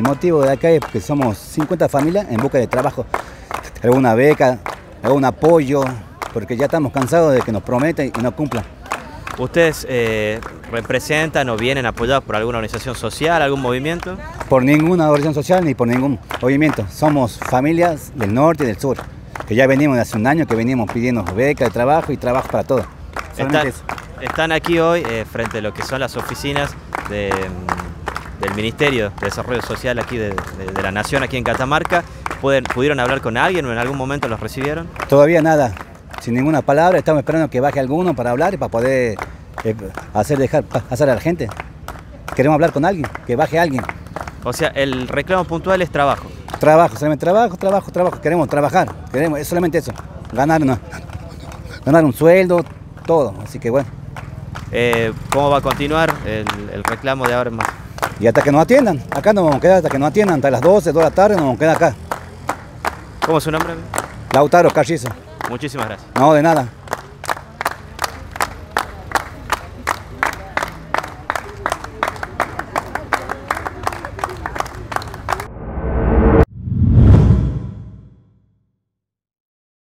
El motivo de acá es que somos 50 familias en busca de trabajo, alguna beca, algún apoyo, porque ya estamos cansados de que nos prometen y no cumplan. ¿Ustedes representan o vienen apoyados por alguna organización social, algún movimiento? Por ninguna organización social ni por ningún movimiento. Somos familias del norte y del sur, que ya venimos de hace un año, que venimos pidiendo beca de trabajo y trabajo para todos. Están aquí hoy frente a lo que son las oficinas del Ministerio de Desarrollo Social aquí de la Nación, aquí en Catamarca. ¿Pudieron hablar con alguien o en algún momento los recibieron? Todavía nada, sin ninguna palabra. Estamos esperando que baje alguno para hablar y para poder dejar pasar a la gente. Queremos hablar con alguien, que baje alguien. O sea, el reclamo puntual es trabajo. Trabajo, solamente trabajo. Queremos trabajar, es solamente eso. Ganar un sueldo, todo. Así que bueno. ¿Cómo va a continuar el reclamo de ahora en más? Y hasta que nos atiendan. Acá nos vamos a quedar hasta que nos atiendan. Hasta las 12, 2 de la tarde nos vamos a quedar acá. ¿Cómo es su nombre? Lautaro Carrizo. Muchísimas gracias. No, de nada.